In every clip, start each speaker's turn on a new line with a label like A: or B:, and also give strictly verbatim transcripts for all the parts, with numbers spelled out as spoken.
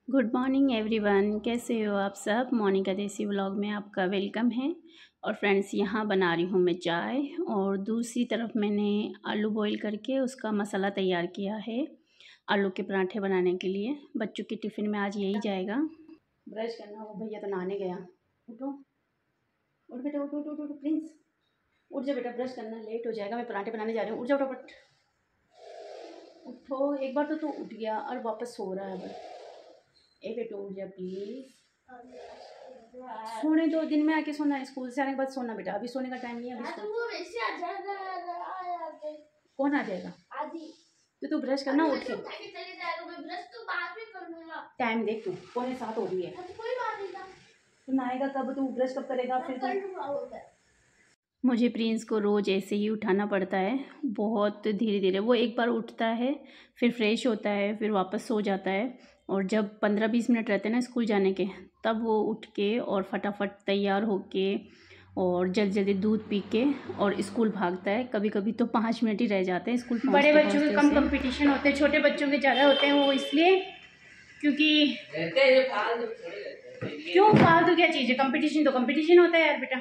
A: Good morning everyone, कैसे हो आप सब। मोनिका देसी व्लॉग में आपका वेलकम है। और फ्रेंड्स, यहाँ बना रही हूँ मैं चाय और दूसरी तरफ मैंने आलू बॉईल करके उसका मसाला तैयार किया है आलू के पराठे बनाने के लिए। बच्चों के टिफ़िन में आज यही जाएगा। ब्रश करना हो, भैया तो नहाने गया। उठो उठ बेटा, उठ उठ उठ प्रिंस, उठ जा बेटा, ब्रश करना, लेट हो जाएगा। मैं पराठे बनाने जा रही हूँ, उठ जाओ फटाफट। उठो, एक बार तो तू उठ गया और वापस सो रहा है। बस ए बेटो उठ जा प्लीज। सोने दो, दिन में आके सोना है, स्कूल से आने के बाद सोना बेटा। अभी सोने का टाइम नहीं है। अभी कौन आ जाएगा? तो तू ब्रश करना उठ के। टाइम देख तू, पौने सात हो रही है। तू नहाएगा कब? तू ब्रश कब करेगा फिर? मुझे प्रिंस को रोज़ ऐसे ही उठाना पड़ता है, बहुत धीरे धीरे। वो एक बार उठता है, फिर फ्रेश होता है, फिर वापस सो जाता है। और जब पंद्रह बीस मिनट रहते हैं ना स्कूल जाने के, तब वो उठ के और फटाफट तैयार होके और जल्दी जल्दी दूध पी के और स्कूल भागता है। कभी कभी तो पाँच मिनट ही रह जाते हैं स्कूल। बड़े बच्चों के कम कंपटीशन होते हैं, छोटे बच्चों के ज़्यादा होते हैं। वो इसलिए क्योंकि क्यों फालतू क्या चीज़ है? कंपटीशन तो कंपटीशन होता है यार बेटा।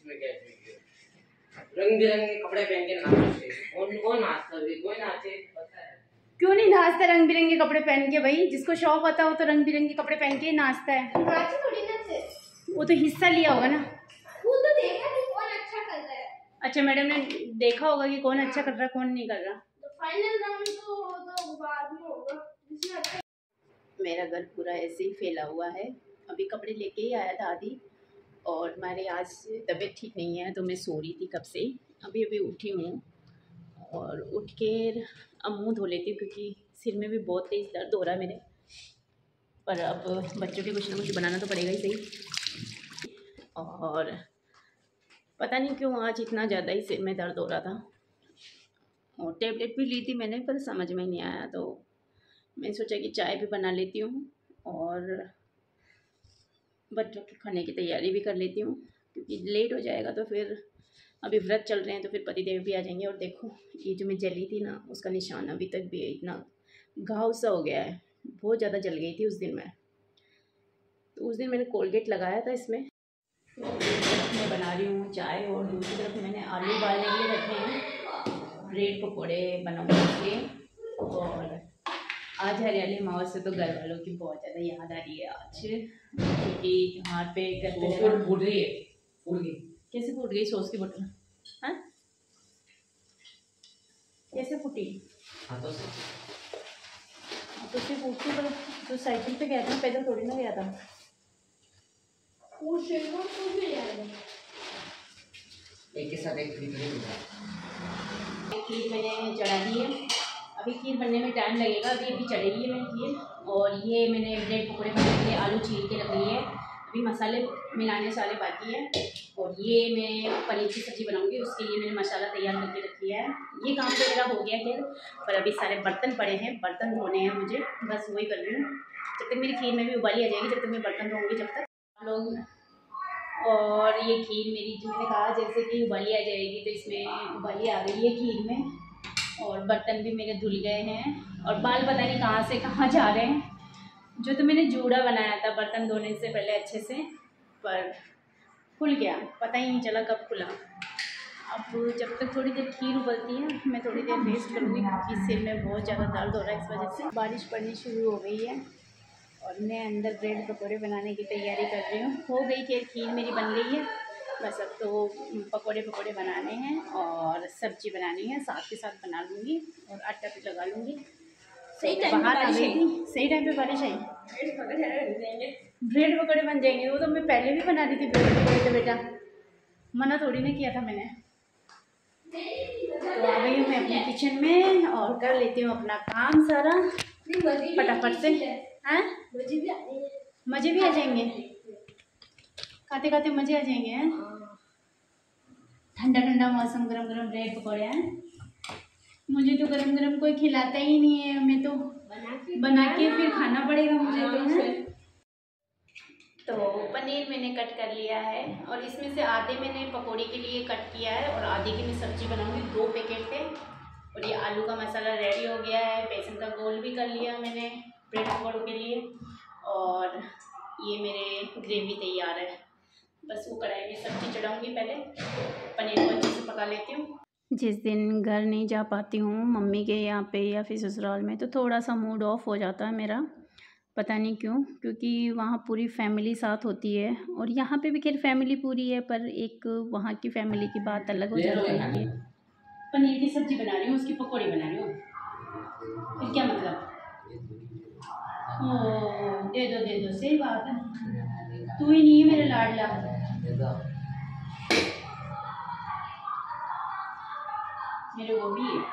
B: रंग बिरंगे कपड़े पहन के नाचते, कौन कौन नाचता है? कोई नाचे पता है?
A: क्यों नहीं नाचता रंग बिरंगे कपड़े पहन के? भाई जिसको शौक होता है वो तो रंग बिरंगे कपड़े पहन के नाचता है।
C: नाचे थोड़ी नाचे,
A: वो तो हिस्सा लिया होगा ना।
C: वो तो देखा कि कौन अच्छा कर रहा है।
A: अच्छा, मैडम ने देखा होगा कि कौन अच्छा कर रहा है कौन नहीं कर रहा।
C: तो फाइनल राउंड तो तो बाद में होगा, जिसमें अच्छा।
A: मेरा घर पूरा ऐसे ही फैला हुआ है। अभी कपड़े लेके ही आया था आदि, और हमारे आज तबीयत ठीक नहीं है तो मैं सो रही थी कब से। अभी अभी उठी हूँ और उठ के अब मुँह धो लेती हूँ क्योंकि सिर में भी बहुत तेज़ दर्द हो रहा है मेरे। पर अब बच्चों के कुछ ना कुछ बनाना तो पड़ेगा ही सही। और पता नहीं क्यों आज इतना ज़्यादा ही सिर में दर्द हो रहा था, और टेबलेट भी ली थी मैंने, पर समझ में नहीं आया। तो मैं सोचा कि चाय भी बना लेती हूँ और बच्चों के खाने की तैयारी भी कर लेती हूँ, क्योंकि लेट हो जाएगा तो फिर अभी व्रत चल रहे हैं तो फिर पतिदेव भी आ जाएंगे। और देखो ये जो मैं जली थी ना, उसका निशान अभी तक भी है। इतना घाव सा हो गया है, बहुत ज़्यादा जल गई थी उस दिन मैं। तो उस दिन मैंने कोलगेट लगाया था इसमें। तो मैं बना रही हूँ चाय और दूसरी तरफ मैंने आलू उबालने के लिए रखे हैं, ब्रेड पकौड़े बनाऊँगी। और आज हरियाली अमावस्या तो घर वालों की बहुत ज़्यादा याद आ रही है आज, क्योंकि वहाँ पे घर पे
B: फूट रही है। फूट गई
A: कैसे? फूट गई सॉस की बोतल? हाँ, कैसे फूटी?
B: हाथों से।
A: तो सिर्फ फूटती, पर तो साइकिल पे गया था, पैदल थोड़ी ना गया था।
C: वो शेरवा तो भी याद है।
B: एक के साथ एक खीर
A: खीर मैंने चढ़ा दी है। अभी खीर बनने में टाइम लगेगा, अभी अभी चढ़ेगी है मैंने खीर। और ये मैंने ब्रेड पकौड़े बनाने के लिए आलू छील के रख ली है। अभी मसाले मिलाने सारे बाकी है। और ये मैं पनीर की सब्ज़ी बनाऊंगी, उसके लिए मैंने मसाला तैयार करके रखी है। ये काम तो मेरा हो गया खैर, पर अभी सारे बर्तन पड़े हैं, बर्तन धोने हैं मुझे, बस वही कर रही हूँ। जब तक मेरी खीर में भी उबाली आ जाएगी, जब तक मैं बर्तन धोऊँगी जब तक आप लोग। और ये खीर मेरी जो मैंने कहा जैसे कि उबाली आ जाएगी, तो इसमें उबाली आ गई है खीर में। और बर्तन भी मेरे धुल गए हैं और बाल पता नहीं कहाँ से कहाँ जा रहे हैं। जो तो मैंने जूड़ा बनाया था बर्तन धोने से पहले अच्छे से, पर खुल गया, पता ही नहीं चला कब खुला। अब जब तक थोड़ी देर खीर उबलती है मैं थोड़ी देर रेस्ट करूँगी, क्योंकि सिर में बहुत ज़्यादा दर्द हो रहा है इस वजह से। बारिश पड़नी शुरू हो गई है और मैं अंदर ब्रेड पकौड़े बनाने की तैयारी कर रही हूँ। हो गई खैर, खीर मेरी बन गई है, बस अब तो पकौड़े पकौड़े बनाने हैं और सब्जी बनानी है, साथ के साथ बना लूँगी और आटा भी लगा लूँगी। सही टाइम बाहर आ गई थी, सही टाइम पे बारिश आई। ब्रेड पकौड़े बन जाएंगे। वो तो मैं पहले भी बना रही थी ब्रेड पकौड़े, तो बेटा मना थोड़ी ना किया था मैंने। तो आ गई हूँ मैं अपने किचन में और कर लेती हूँ अपना काम सारा फटाफट से। हैं? मज़े भी आ जाएंगे, खाते खाते मज़े आ जाएंगे। हैं? ठंडा ठंडा मौसम, गरम गरम ब्रेड पकौड़े हैं। मुझे तो गरम गरम कोई खिलाता ही नहीं है, मैं तो बना के फिर खाना पड़ेगा मुझे तो। है तो पनीर मैंने कट कर लिया है और इसमें से आधे मैंने पकौड़े के लिए कट किया है और आधे की मैं सब्ज़ी बनाऊंगी। दो पैकेट थे। और ये आलू का मसाला रेडी हो गया है। बेसन का घोल भी कर लिया मैंने ब्रेड पकौड़ों के लिए। और ये मेरे ग्रेवी तैयार है, बस वो कढ़ाई में सब्जी चढ़ाऊँगी। पहले पनीर को अच्छे से पका लेती हूँ। जिस दिन घर नहीं जा पाती हूँ मम्मी के यहाँ पे या फिर ससुराल में, तो थोड़ा सा मूड ऑफ हो जाता है मेरा, पता नहीं क्यों, क्योंकि वहाँ पूरी फैमिली साथ होती है और यहाँ पे भी खैर फैमिली पूरी है, पर एक वहाँ की फैमिली की बात अलग हो जाती है। पनीर की सब्ज़ी बना रही हूँ, उसकी पकौड़ी बना रही हूँ, फिर क्या मतलब? ओ दे दो दे दो, सही बात है, तू ही नहीं है मेरा लाडला, मेरे वो भी है।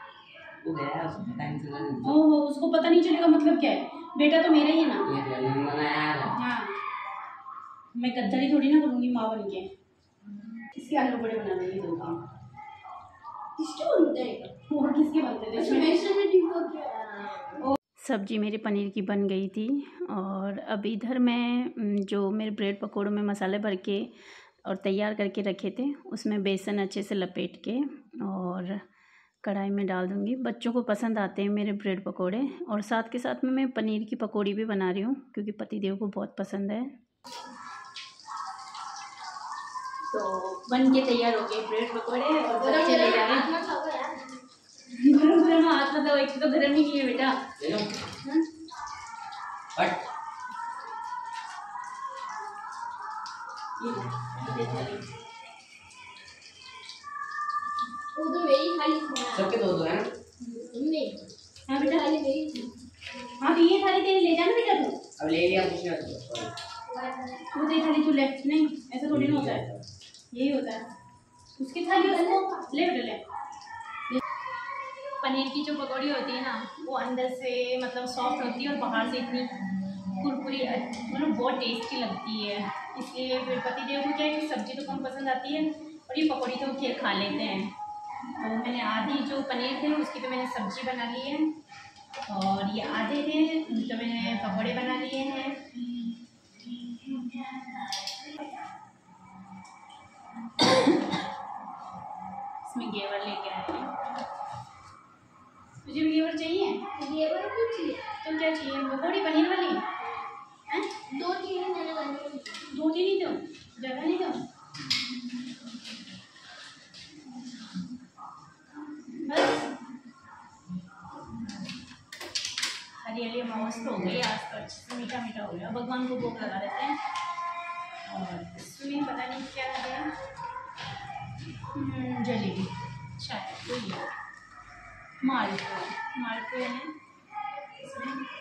A: ओहो, उसको पता नहीं चलेगा मतलब क्या है, बेटा तो मेरा ही है ना। हाँ, मैं गद्दारी थोड़ी ना करूँगी माँ बन के। इसके आलू बड़े बना देंगे दो तीन। किसके बनते हैं और किसके बनते थे? सब्जी मेरी पनीर की बन गई थी और अब इधर मैं जो मेरे ब्रेड पकौड़ों में मसाले भर के और तैयार करके रखे थे उसमें बेसन अच्छे से लपेट के और कढ़ाई में डाल दूँगी। बच्चों को पसंद आते हैं मेरे ब्रेड पकोड़े, और साथ के साथ में मैं पनीर की पकौड़ी भी बना रही हूँ क्योंकि पतिदेव को बहुत पसंद है। तो बन के तैयार हो गए ब्रेड पकोड़े और बच्चे ले जा रहे हैं। गरम गरम हाथ मतलब एक तो गरम ही नहीं है बेटा।
C: वो तो मेरी थाली
B: सबके दो दो है ना?
C: नहीं,
A: हाँ बेटा
C: थाली मेरी।
A: हाँ तो ये थाली तेरी ले जाना बेटा तू।
B: अब ले लिया कुछ ना
A: वो तेरी थाली तू ले, नहीं ऐसा थोड़ी ना होता है, यही होता है। उसकी थाली उसको ले बेटा ले। पनीर की जो पकौड़ी होती है ना वो अंदर से मतलब सॉफ्ट होती है और बाहर से इतनी कुरकुरी, मतलब बहुत टेस्टी लगती है। इसलिए फिर पतिदेव को क्या है कि सब्जी तो कम पसंद आती है और ये पकौड़ी तो खैर खा लेते हैं। तो मैंने आधी जो पनीर थे उसकी तो मैंने सब्जी बना ली है और ये आधे थे तो मैंने पकौड़े बना लिए हैं। इसमें घेवर लेके आए हैं। तुझे भी घेवर चाहिए?
C: घेवर क्यों चाहिए?
A: तो क्या चाहिए? पकौड़ी पनीर वाली हैं?
C: दो तीन ही मैंने बनाई।
A: दो तीन ही दो, ज़्यादा नहीं दो बस। हरियाली मस्त हो गई आज तो, अच्छे से मीठा मीठा हो गया। भगवान को भोग लगा देते हैं और इसमें पता नहीं क्या है, जलेबी शायद कोई है, मालपुआ मालपुए हैं इसमें।